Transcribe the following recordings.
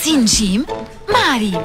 سين جيم معريم.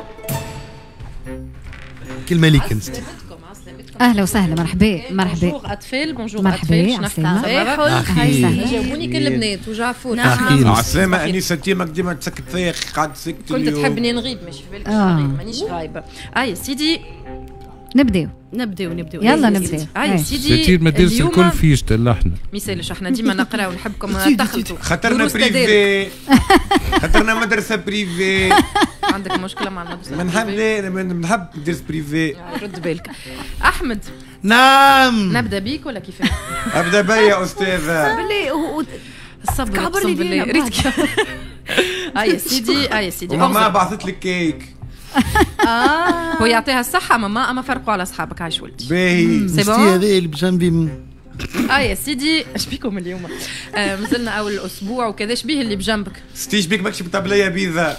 كلمة ليك انت. اهلا وسهلا، مرحبا مرحبا. بونجور اطفال، بونجور مرحبا، اطفال، عسلامة. جاوبوني كل البنات وجعفور. عسلامة. انيسة انتيمك ديما تسكت فيا قاعد سكت. كنت تحبني نغيب، مش في بالك مانيش غايبة. يا سيدي نبداو يلا نبداو. يا سيدي ستير مدارس الكل فيش الا احنا ما يسالش، احنا ديما نقراو ونحبكم تخلطوا. خاطرنا بريفي، خاطرنا مدرسة بريفي. عندك مشكلة مع المدرسة؟ نحب ندرس بريفي. رد بالك. أحمد. نعم. نبدأ بيك ولا كيفاش؟ أبدأ بيا يا أستاذة. بالله الصبر أقسم بالله. ريتك. يا سيدي يا سيدي. ماما بعثت لك كيك. هو يعطيها الصحة ماما، أما فرقوا على أصحابك. عايش ولدي. باهي. سي بون. هذا اللي بجنبي. يا سيدي اش بيكم اليوم؟ مازلنا اول الاسبوع وكذا. اش بيه اللي بجنبك؟ ستيش بيك ماكش بطبلية بيضة.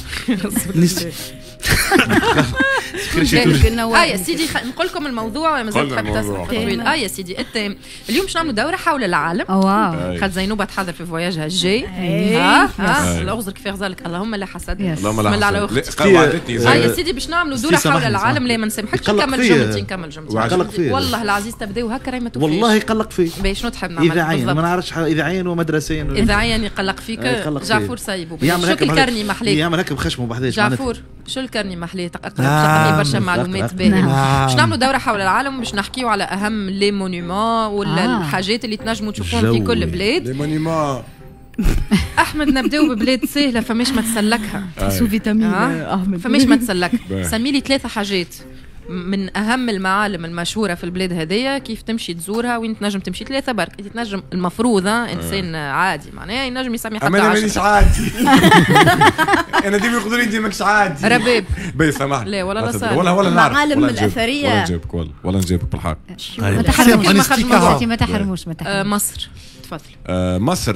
يا سيدي نقول لكم الموضوع مازال تحب تسمع طويل. يا سيدي انت اليوم باش نعملوا دوره حول العالم. واو. خالد زينوبه تحضر في فواياجها الجاي. الاغزر كيف غزالك، اللهم لا حسد. اللهم لا حسد. يا سيدي باش نعملوا دوره حول العالم. لا ما نسامحكش نكمل جملتين نكمل جملتين. والله العزيز تبداو هكا راهي ما توفيش. والله يقلق فيه. باش شنو تحب نعمل؟ اذا عين ما نعرفش، اذا عين ومدرسين. اذا عين يقلق فيك. جعفور سايبو. شو الكرني محليك؟ يعمل هكا بخشمه بحذاش. جعفور شو الكرني محليه تقرا برشا معلومات باهيه. باش نعملوا دوره حول العالم باش نحكيو على اهم لي مونيمون ولا الحاجات اللي تنجموا تشوفوهم في كل بلاد. لي مونيمون. احمد نبداو ببلاد سهله فماش ما تسلكها. سو فيتامين احمد فماش ما تسلك. سمي لي 3 حاجات من اهم المعالم المشهوره في البلاد هذيا كيف تمشي تزورها، وين تنجم تمشي 3 برك. انت تنجم المفروض انسان عادي معناها ينجم يسمي حتى 10. انا مانيش عادي. انا ديما يقولوا لي انت ماكش عادي. رباب. باهي سامحني. لا ولا صار. ولا نعرف. المعالم الاثريه. ولا نجيبك ولا نجيبك بالحق. ما تحرموش ما تحرموش. مصر تفضل. مصر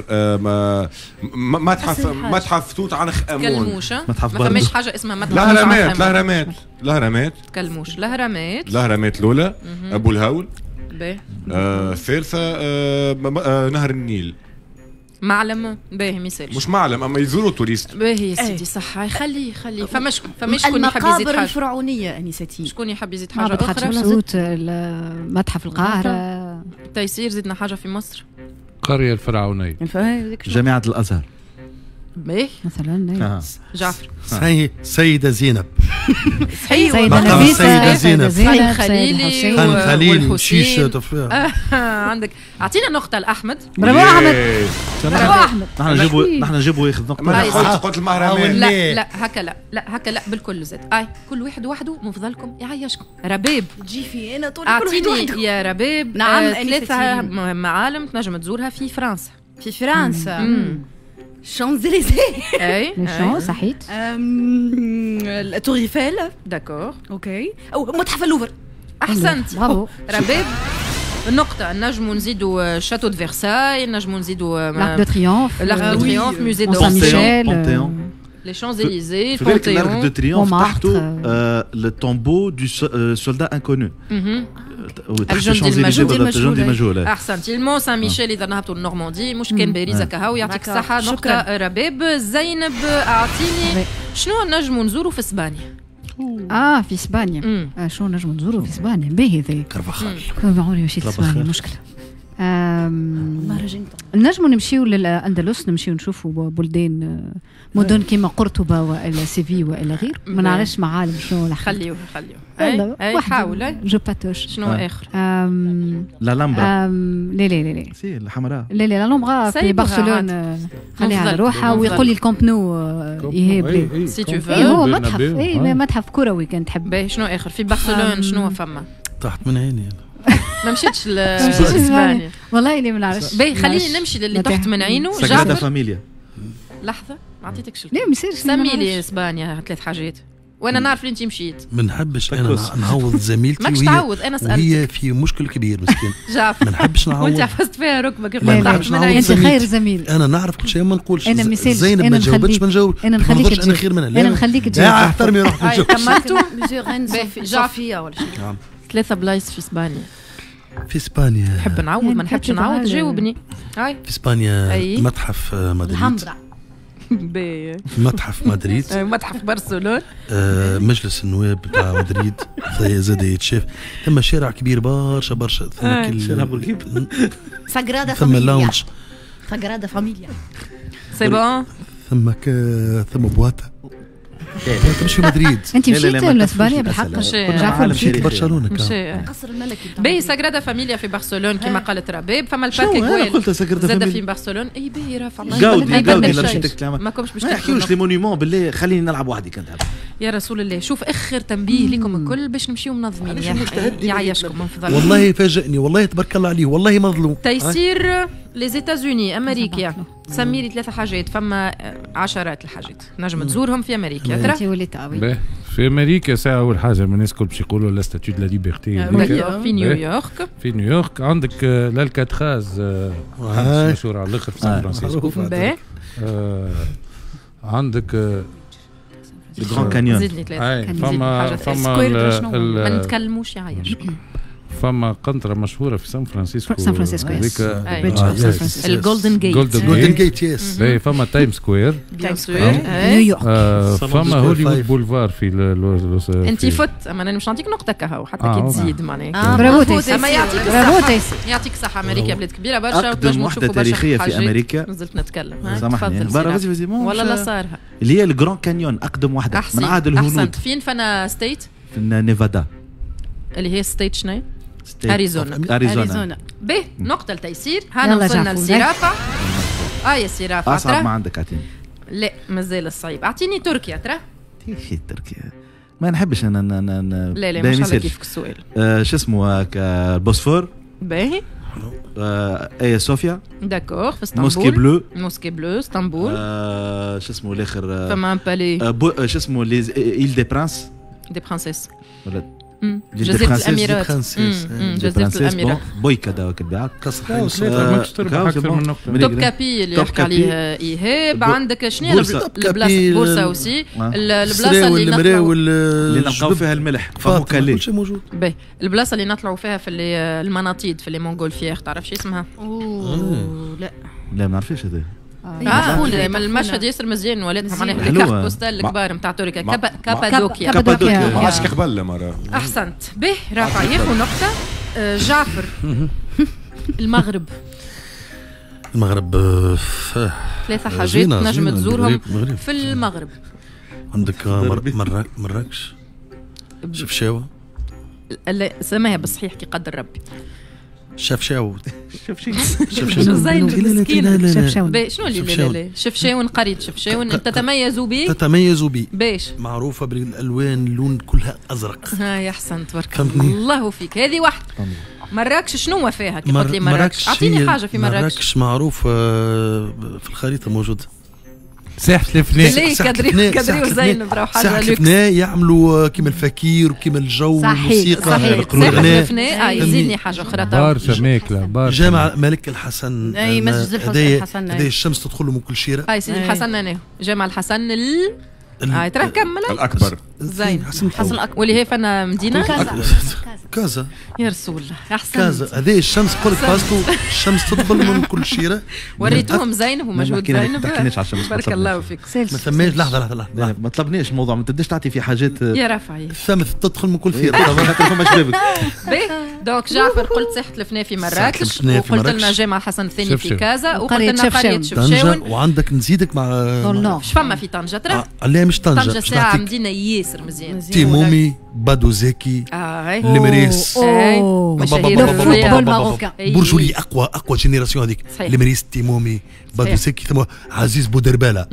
متحف توت عنخ آمون. كلموش. ما فماش حاجه اسمها متحف. الأهرامات كلموش. الأهرامات الأولى. أبو الهول. باهي. الثالثة نهر النيل. معلم باهي ما يسالش. مش معلم اما يزوروا توريست. باهي يا سيدي صح. خلي فماش شكون يحب يزيد المقابر حاجه الفرعونيه انستي. شكون يحب يزيد حاجه اخرى؟ حتشبسوت، متحف القاهره، تيسير. زدنا حاجه في مصر. القرية الفرعونية، جامعة الأزهر باهي مثلا. جعفر. سيدة زينب. سيدة نبيسة. سيدة زينب. خليلي وشيش. عندك اعطينا نقطة لأحمد. برافو أحمد. برافو أحمد. نحن نجيبوا ياخذ نقطة. قلت المهرمان. لا هكا لا بالكل زاد. كل واحد وحده مفضلكم يعيشكم. رباب جي في انا طول اعطيني يا رباب. نعم. 3 معالم تنجم تزورها في فرنسا. في فرنسا. شانزليزيه. اي شنو صحيت؟ تور ايفيل. داكور اوكي. او متحف اللوفر. احسنت. برافو. رباب النقطة. نجموا نزيدوا شاتو دو فرساي، نجموا نزيدوا لارك دو تريومف، موزي سان ميشيل، لي شانزليزيه، في بالك الارك دو تريومف تحته لو تومبو دو سولدا انكونو. الجندي المجهول. احسنت. المون سان ميشيل اذا نهبطوا النورماندي مش كان باريزا كهو. يعطيك الصحة. نقطة رباب. زينب اعطيني شنو نجموا نزوروا في اسبانيا؟ في اسبانيا. شنو نجموا نزوروا في اسبانيا؟ باهي ذي كرفخال. عمري مشيت اسبانيا مشكلة. نجموا نمشيو للأندلس، نمشيو نشوفوا بلدان مدن كيما قرطبة وإلا سيفي وإلا غير. ما نعرفش معالم شنو خليوه اي حاول جو باتوش. شنو اخر؟ لا لامبرا. لا سي الحمراء. لا لامبرا في برشلونة. خليها على روحها. ويقول لي الكامب نو يهيب سي تو فو. هو متحف. متحف كروي كان تحب. باهي شنو اخر في برشلونة؟ شنو فما؟ طاحت من عيني. ما مشيتش لاسبانيا والله اني ما نعرفش. باهي خليني نمشي للي تحت من عينه. ساغرادا فاميليا. لحظة ما عطيتكش. لا ما يصيرش. سمي لي اسبانيا 3 حاجات وانا نعرف اللي انت مشيت. ما نحبش انا نعوض زميلتي. ماكش تعوض. انا سالتك. هي في مشكل كبير مسكين. جعفر ما نحبش نعوض. وانت حفظت فيها ركبك. انت خير زميل. انا نعرف كل شيء ما نقولش. انا مثال. زينب ما جاوبتش ما نجاوب. انا نخليك تجاوب. انا خير منها. انا نخليك تجاوب. احترمي روحك. كملتوا. جعفية ولا شيء. 3 بلايص في اسبانيا. في اسبانيا نحب نعوض ما نحبش نعوض. جاوبني. في اسبانيا متحف مدريد. الحمراء. باهي متحف مدريد، متحف برشلونة، مجلس النواب بتاع مدريد زاد يتشاف. ثم شارع كبير برشا برشا، ثم شارع بورقيب، ساغرادا ثم فاميليا، لاونج، ساغرادا فاميليا، سي بون. ثم بواتا مش في مدريد. انت مشيت لاسبانيا بالحق؟ مشيت برشلونه قصر الملكي. باهي ساغرادا فاميليا في برشلونة كما قالت رباب. فما البارك جوال زاد في برشلونة. اي باهي رافع جاودي جاودي ما كومش باش ما يحكيوش لي مونيمون بالله، خليني نلعب وحدي كنت يا رسول الله. شوف اخر تنبيه لكم الكل باش نمشيو منظمين. يعيشكم من فضل. والله فاجئني، والله تبارك الله عليه، والله مظلوم. تيسير لي زيتازوني امريكا. سميري 3 حاجات، فما عشرات الحاجات نجم تزورهم في امريكا. انت وليت قوي في امريكا. ساعه اول حاجه الناس الكل باش يقولوا لا ستاتيو دو لا ليبرتي في نيويورك. في نيويورك عندك لالكاتراز مشهور على الاخر في سان فرانسيسكو. عندك الجران كانيون. زيدني 3. فما ما نتكلموش يعيشكم. فما قنطرة مشهورة في سان فرانسيسكو. سان فرانسيسكو الجولدن جيت. جولدن جيت يس. فما تايم سكوير نيويورك. فما هوليوود بولفار في انت فت. اما انا مش نعطيك نقطة كهو حتى كي تزيد معناها. برافو تيسير. يعطيك الصحة. امريكا بلاد كبيرة برشا. أقدم وحدة تاريخية في امريكا. نزلت نتكلم. سامحني برا ولا لا صارها. اللي هي الجران كانيون، اقدم وحدة من عهد الهنود. احسنت. فين فانا ستيت؟ في نيفادا. اللي هي ستيت شنو؟ أريزونا. به نقطة لتيسير. هانا وصلنا للسرافة. يا السرافة أصعب ما عندك أعطيني. لا مازال الصعيب. أعطيني تركيا ترى. تركيا ما نحبش أنا لا مش على كيفك السؤال. شو اسمه البوسفور. باهي. ايا صوفيا. داكور في اسطنبول. موسكي بلو اسطنبول. شو اسمه الاخر؟ فما بالي. شو اسمه لي ايل دي برانس. دي برانسيس. ولا جزيرة الأميرات. جزيرة الأميرات. بويكا داك البيعات. توب كابي اللي يحكي عليه إيهاب. عندك شنو البلاصة؟ بورصة أوسي. البلاصة اللي نلقاو فيها الملح. كل شيء موجود. باهي البلاصة اللي نطلعوا فيها في المناطيد في المونغولفيير. تعرف شو اسمها؟ لا ما نعرفش هذا. المشهد ياسر مزيان ولاتها معناها الكارت بوستال الكبار نتاع تركيا. كابادوكيا. ما عادش قبل مرة. احسنت. به رافع ياخذ نقطة. جعفر. المغرب 3 حاجات نجم تزورهم في المغرب. عندك مراكش، شفشاوة. لا سماها بالصحيح كي قدر ربي. شفشاو زين شنو اللي شفشاون قريت شفشاون تتميز به باش معروفة بالألوان، اللون كلها أزرق. يا أحسن تبارك الله فيك. هذه واحدة. مراكش شنو فيها كي قلت لي مراكش؟ أعطيني حاجة في مراكش. معروفة في الخريطة موجودة. ساحة الفناء. كدري وزين براو حاجة ساحة الفناء يعملوا كيما الفكير وكيما الجو والموسيقى. ساحة الفناء. يزيدني حاجة أخرى. برشا ماكلة. جامع ملك الحسن. أي مسجد الحسن. هذه الشمس تدخل من كل شيرة. أي سيدي الحسن. أنا جامع الحسن ترى كمل الأكبر. زين حسن الأكبر. واللي هي فنا مدينة كازا. يا رسول الله. أحسن. كازا هذه الشمس قلت فاستو الشمس تطبل من كل شيرة. وريتوهم زينب ومجهود زينب. بارك الله فيك. ما ثماش لحظة ما طلبنيش الموضوع. ما تبداش تعطي في حاجات يا رفعي. الثامث تدخل من كل فيرة. دونك جعفر قلت ساحة الفناء في مراكش، وقلت لنا جامع الحسن الثاني في كازا، وقلت لنا قرية شفشاون. وعندك نزيدك مع شو فما في طنجة ترى؟ لا مش طنجة ساعة مدينة ياسر مزيان. تيمومي بادوزاكي لمريس برجولي اقوى جينيراسيون هذيك. لمريس تيمومي بادوزاكي ثم عزيز بودربالة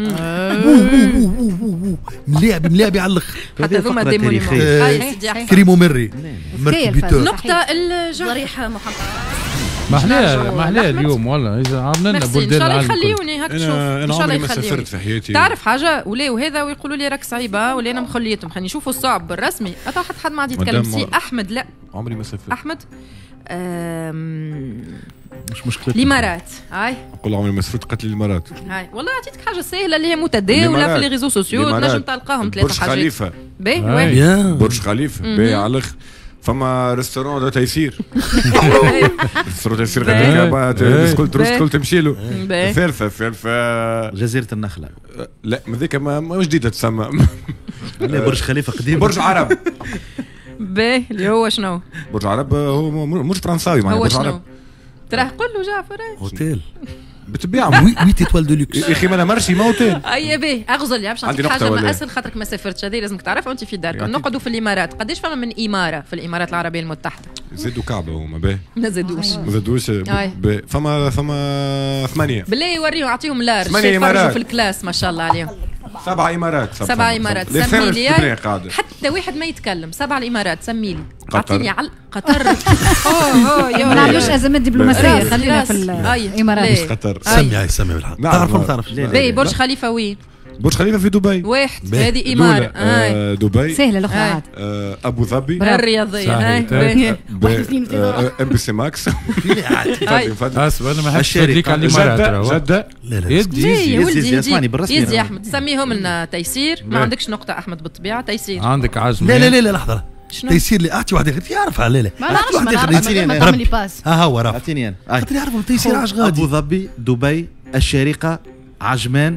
ملاعب على الاخر. حتى ذوما ديمونيمون. كريمو مري نقطة الجريحة محمد. محلاه اليوم والله. اذا عملنا لنا بلدان ان شاء الله يخليوني هاك تشوف. انا عمري ما سافرت في حياتي. تعرف حاجه ولا وهذا ويقولوا لي راك صعيبه ولا انا مخليتهم. خلينا نشوفوا الصعب بالرسمي. حد ما عاد يتكلم سي احمد. لا عمري ما سافرت. احمد مش مشكلة. الامارات. هاي نقول عمري ما سافرت. قتل الامارات. هاي والله عطيتك حاجه سهله اللي هي متداوله في لي ريزو سوسيو. تنجم تلقاهم 3 حاجات. برج خليفه. باهي برج خليفه باهي على الاخر. فما ريستورون دو تيسير. ريستورون تيسير غاديك كل تمشي له. الثالثة جزيرة النخلة. لا مذيك ما جديدة تسمى. برج خليفة قديم. برج عرب. باهي اللي هو شنو؟ برج عرب هو مش فرنساوي معناها. هو شنو؟ تراه قول له جعفر. اوتيل بالطبيعة 8 étoiles de luxe. يا اخي ما مرشي ما اوتيل. اي باهي اغزل يا باش عندي نعطيك حاجه نقطة ما ولا اسهل خاطرك ما سافرتش هذه لازمك تعرفها وانت في دارك. نقعدوا في الامارات قداش فما من اماره في الامارات العربيه المتحده؟ زادوا كعبة هما باهي. ما زادوش. ما زادوش فما 8 بالله يوريهم اعطيهم لارج 8 إمارات في الكلاس ما شاء الله عليهم. 7 إمارات. 7 إمارات سمي لي حتى واحد ما يتكلم. 7 الإمارات سمي لي. أعطيني على قطر. ما نعملوش أزمات دبلوماسية خلينا في الإمارات. قطر. سمي بالحق. تعرف ما تعرفش. باهي برج خليفة وين؟ برج خليفة في دبي. واحد هذه إمارة. دبي. سهلة الأخرى عاد. أبو ظبي. الرياضية. ام بي سي ماكس. اسمع انا ما حبش نوديك على الامارات. جدة. يزي اسمعني بالرسمي. يزي احمد سميهم لنا تيسير. ما عندكش نقطة احمد بالطبيعة. تيسير عندك عجمان. لا لحظة. تيسير لي اعطي واحد اخر يعرفها. لا ما نعرفش ما تعمل لي باس. ها هو راه اعطيني انا. خاطر يعرفوا تيسير عاش غادي. ابو ظبي دبي الشارقة عجمان.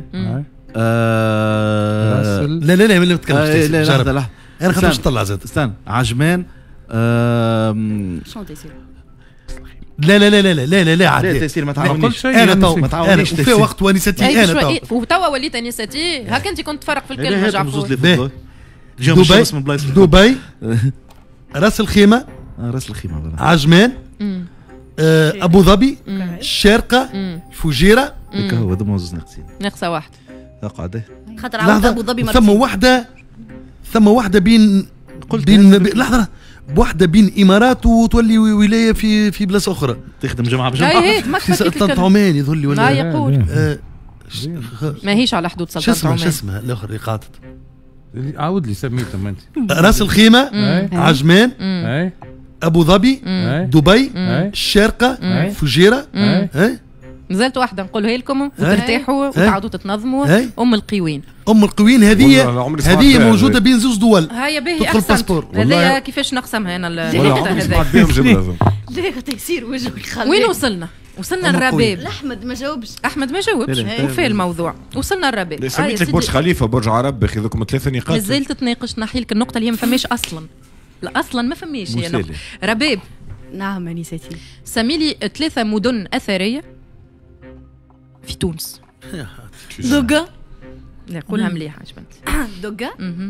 لا ما تتكلمش. لا انا خاطرش نطلع زاد. استنى عجمان. شنو تيسير؟ لا عاد تيسير ما تعاونيش. انا تو ما تعاونيش. في وقت ونستي انا تو. وتوا وليت انستي. هاك انت كنت تفرق في الكلمة جعفر. دبي راس الخيمة. راس الخيمة. عجمان. ابو ظبي. الشارقة. فجيرة. هكا هو هذوما زوج ناقصين. ناقصة واحد. اقعد. خاطر عاود ابو ظبي ثم واحدة بين لحظة بوحدة بين إمارات وتولي ولاية في بلاصة أخرى. تخدم جماعة بجماعة. سلطنة عمان يظل لي ولا يقول ما هيش على حدود سلطنة عمان. شو اسمها الآخر اللي قاطت؟ عاود لي سميتهم أنت. راس الخيمة. عجمان. أبو ظبي. دبي. الشارقة. فجيرة. نزلت واحدة نقولها لكم وترتاحوا وتعودوا تتنظموا. أم القوين. هذه موجودة بين زوج دول. هيا باهي أحسنت. هذايا كيفاش نقسمها أنا النقطة هذه. ليه تيسير وجهك خلي. وين وصلنا الرباب. أحمد ما جاوبش. وفي الموضوع وصلنا الرباب. سميت لك برج خليفة برج عرب اخي ذوك 3 نقاط. نزلت تناقش نحي لك النقطة اللي هي ما فماش أصلا ما فماش هي نقطة. رباب. نعم أنستي. سمي لي 3 مدن أثرية في تونس. دوغا. لا قولها مليحة عجبتني. دوغا.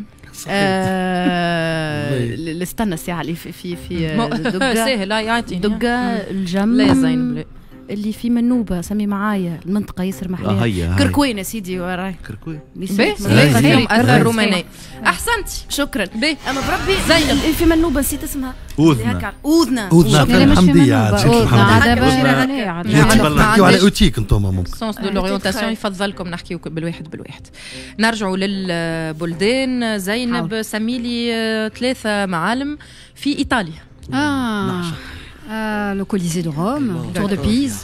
استنى الساعة اللي في دوغا. سهل يعطيني. دوغا الجم. لا زين اللي في منوبة سمي معايا المنطقة ياسر محلية. كركوين يا سيدي وراي. كركوين. فيهم أثر روماني. أحسنتي. شكرا. أما بربي زينب في منوبة نسيت اسمها. أوذنا في الحمدية نحكيو على أوتيك انتم ممكن. سونس دو لورينتاسيون يفضلكم نحكيو بالواحد. نرجعوا للبلدان. زينب سميلي 3 معالم في إيطاليا. Le Colisée de Rome, Tour de Pise,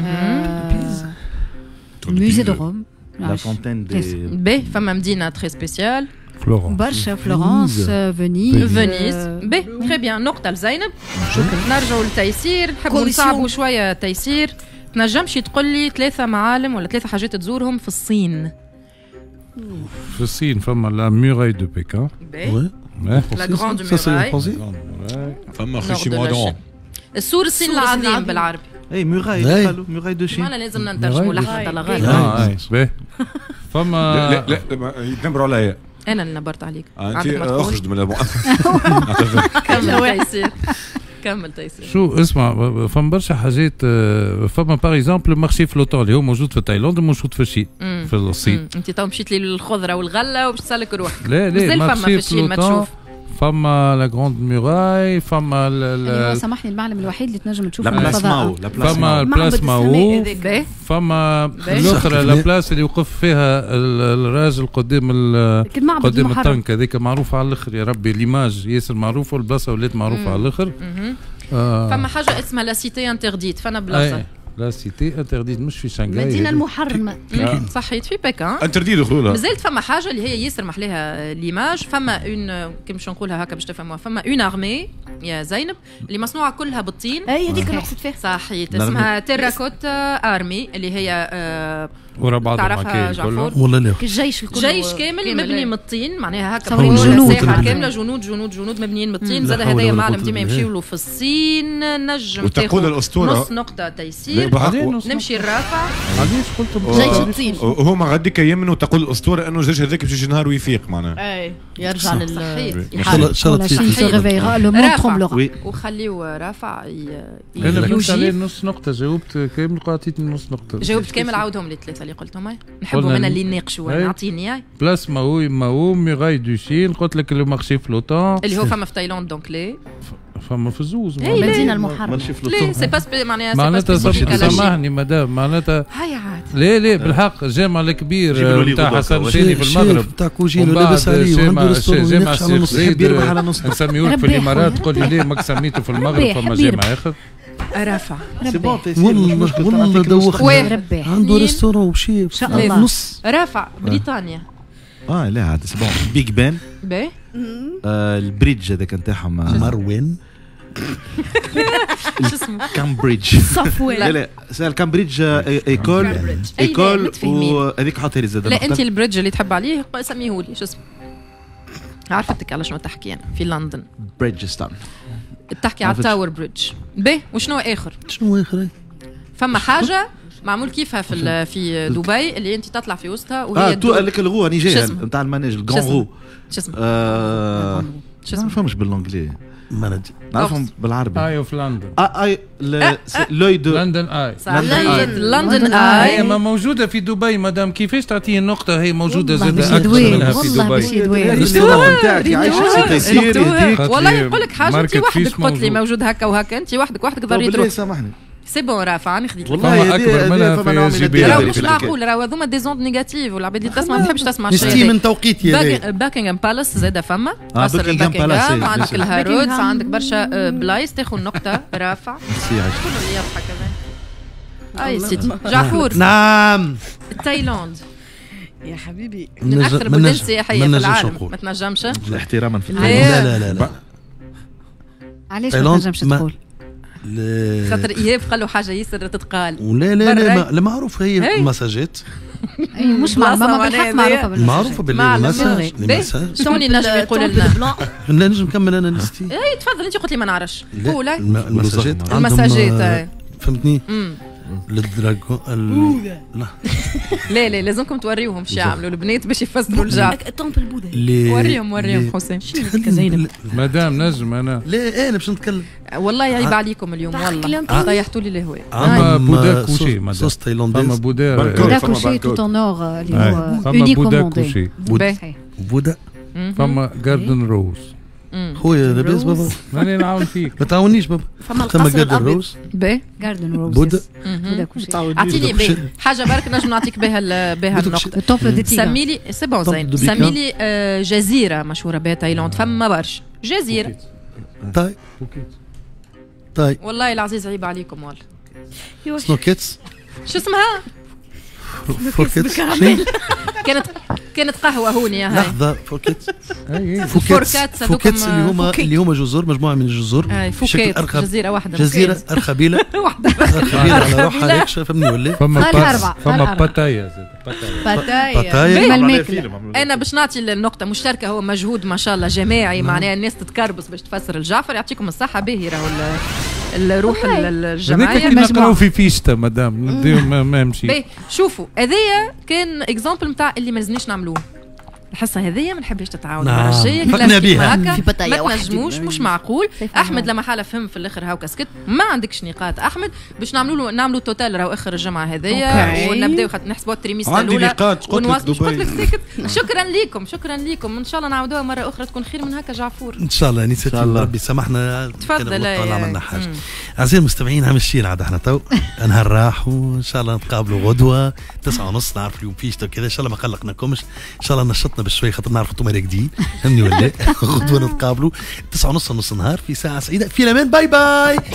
le musée de Rome, la fontaine des. فما مدينة très spéciale. Florence, Venise. très bien. نقطة لزينب. نرجعوا لتيسير. نحبوا نصعبوا شوية تيسير. تنجمش تقول لي 3 معالم ولا 3 حاجات تزورهم في الصين. في الصين فما لا ميراي دو بيكان. لا غراند ميراي. فما خشيمودون. السور الصين العظيم بالعربي. ميراي ميراي دو شين. ما لازم نترجموا لحظة لغاية. فما لا يتنمروا عليا. أنا اللي نبرت عليك. أنت أخرج من كمل تيسير. شو اسمع فما برشا حاجات. فما باغ اكزومبل مارشي فلوتون اللي هو موجود في تايلاند وموجود في الصين في الصين. انت تو مشيت لي للخضره والغله وباش تسلك روحك. لا مارشي فلوتون. فما لا غراند ميراي. فما هو سامحني المعلم الوحيد اللي تنجم تشوف الفضاء. فما البلاس ماو. فما الاخرى لا بلاس اللي يوقف فيها الراجل قدام الطنك هذيك معروفه على الاخر. يا ربي ليماج ياسر معروفه والبلاصه ولات معروفه على الاخر. فما حاجه اسمها لا سيتي انترديت. فانا بلاصه لا سيتي انترديت مش في شنغهاي. المدينه المحرمه. صحيت في بكين. انترديت دخولها. مازالت فما حاجه اللي هي ياسر محليها ليماج. فما اون كيما باش نقولها هكا باش تفهموها. فما اون ارمي يا زينب اللي مصنوعه كلها بالطين. اي هذيك اللي قصدت فيها. صحيت اسمها تيراكوتا ارمي اللي هي ورا بعضها تعرفها جعفور والله لا الجيش الكل جيش كامل مبني من الطين معناها هكا جنود كامله جنود مبنيين من الطين. زاد هذايا معلم ديما يمشيوا له في الصين نجم وتقول الاسطوره نص نقطه تيسير نمشي الرافع. علاش قلت جيش الطين وهما غاديك يمنوا تقول الاسطوره انه الجيش هذاك باش يجي نهار ويفيق معناها. اي يرجع لل ان شاء الله وخليو رافع انا بنت عليه نص نقطه جاوبت كامل قاعدتي نص نقطه جاوبت كامل عاودهم لي ثلاثه اللي قلتهم هاي نحبوا من اللي يناقشوا نعطيني هاي بلاس ماو ميغاي دو شين قلت لك لو مارشي فلوتون اللي هو فما في تايلاند دونك لي فما في الزوز المدينه المحرره ليه سي باس معناتها سامحني مدام معناتها هاي عاد لا بالحق الجامع الكبير نتاع حسن شيري في المغرب تاع كوجين لاباس عليه وعنده جامع الشيخ زايد يربح على نص نسميوه في الامارات تقول لي ليه ماك سميته في المغرب فما جامع اخر رافع والله دوخنا عنده ريستورون وشي ان شاء الله نص رافع بريطانيا لا عاد سي بون بيج بان باهي البريدج هذاك نتاعهم مروان شو اسمه كامبريدج صفوان لا سال كامبريدج ايكول وهذيك حاطها لي زاد لا انت البريدج اللي تحب عليه سميه لي شو اسمه عرفتك على شنو تحكي انا في لندن بريدجستان تحكي على التاور بريدج باهي وشنو اخر فما حاجه معمول كيفها في دبي اللي انت تطلع في وسطها وهي تو قال لك الغو راني جاي نتاع الماناج الكون غو شو اسمه ما فهمش بالانجلي ما نعرفهم بالعربي اي اوف لندن اي لوي دو لندن اي لندن اي هي ما موجوده في دبي مدام كيفاش تعطيه النقطه هي موجوده زاد اكثر منها في دبي الاستضافه نتاعك عايش في تيسير يديك والله نقول لك حاجه انت وحدك قلت لي موجود هكا وهكا انت وحدك ضروري تروح سامحني سي بون رافع انا خديت والله اكبر منها في جي بي راهو مش معقول راهو هذوما دي زوند نيجاتيف والعباد اللي تسمع ما تحبش تسمع شيء نستي من توقيتي هذا باكنغهام بالاس زاده فما قصر باكنغهام عندك الهارودز عندك برشا بلايص تاخذ نقطه رافع كل اللي يضحك كمان اي سيدي جعفور نعم تايلاند يا حبيبي من اكثر البلدان السياحيه في العالم ما تنجمش احتراما في لا علاش ما تنجمش تقول خاطر ايهاب قال له حاجه ياسر تتقال لا معروف هي المساجات مش معروفه بالحق معروفه بالمساج شلون نجم يقول لنا لا نجم نكمل انا نستي اي تفضل انت قلت لي ما نعرفش قول المساجات فهمتني للدراغون لا لازمكم توريوهم شو يعملوا البنات باش يفسروا الجعفر الطومب البوذي وريهم حسين زينب مدام نجم انا لا انا باش نتكلم والله يعيب عليكم اليوم والله طيحتوا لي الهواء اما بودا كوشي مدام صوص تايلانديز اما بودا كوشي توت اون اور اللي هو اونيك كوموندي بودا فما جاردن روز خويا لاباس بابا ماني نعاون فيك ما تعاونيش بابا فما جاردن روز جاردن روز بودا كوشي اعطيني حاجه برك نجم نعطيك بها النقطه الطوفله دي تيغا سمي لي سي بون زين سمي لي جزيره مشهوره بها تايلاند فما برشا جزيره طيب والله العزيز عيب عليكم والله سنوكيتس شو اسمها فوركيتس كانت قهوه هوني هاي لحظه فوركيتس اللي هما جزر مجموعه من الجزر فوكيت جزيره واحده جزيره ارخبيله ارخبيله على روحها هيك فهمني ولا فما باتايا انا باش نعطي النقطه مشتركه هو مجهود ما شاء الله جماعي معناها الناس تتكربس باش تفسر الجعفر يعطيكم الصحه باهي راهو الروح الجماعيه نقراو في فيشتا مدام نديهم ما يمشي شوفوا هذايا كان اكزامبل نتاع اللي ما لازمنيش نعملوه الحصه هذيا ما نحبش تتعاود المره الجايه فكنا بها في بطايا ما تنجموش مش معقول احمد لما حاله فهم في الاخر هاو كسكت ما عندكش نقاط احمد باش نعملوا توتال راهو اخر الجمعه هذيا ونبداو نحسبوا التريميستر الاولى قلت لك ساكت شكرا لكم ان شاء الله نعاودوها مره اخرى تكون خير من هكا جعفور ان شاء الله نسيت ربي سامحنا تفضل عملنا حاجه اعزائي المستمعين عم الشيء عاد احنا تو نهار راح وان شاء الله نتقابلوا غدوه 9:30 نعرف اليوم فيشتا وكذا ان شاء الله ما قلقناكمش ان شاء الله نشطنا بشوي خاطر نعرف انتم راقدين فهمني ولا غدوه نتقابلوا 9:30 نص نهار في ساعه سعيده في الامان باي باي.